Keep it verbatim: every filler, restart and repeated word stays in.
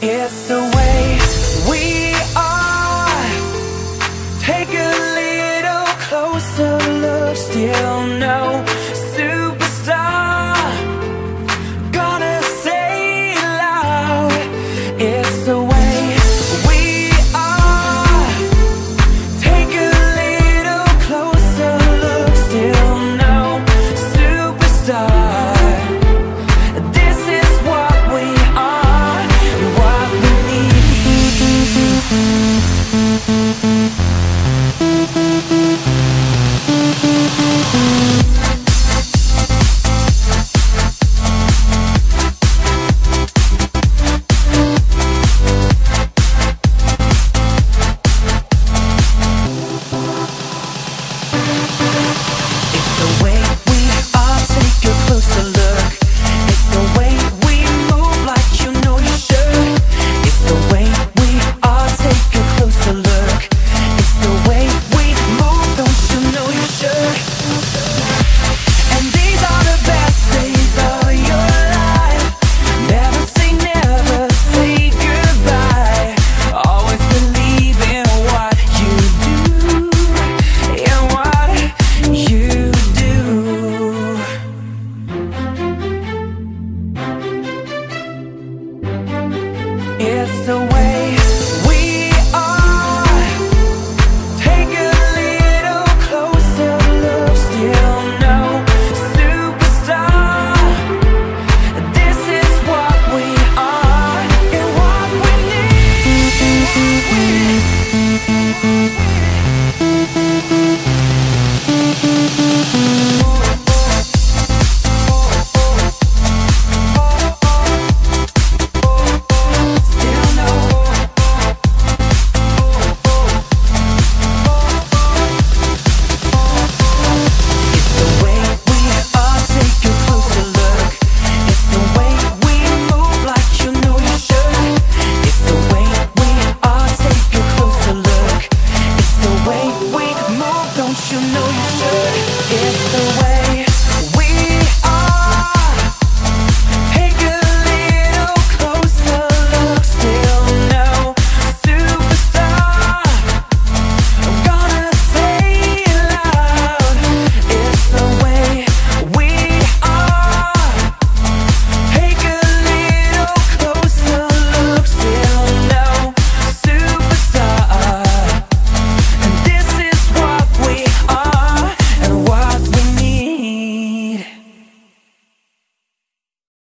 It's the way we are. Take a little closer look. Still no superstar. Gonna say it loud. It's the way we are. Take a little closer look. Still no superstar. It's the way we are. Take a little closer look. Still no superstar. This is what we are and what we need.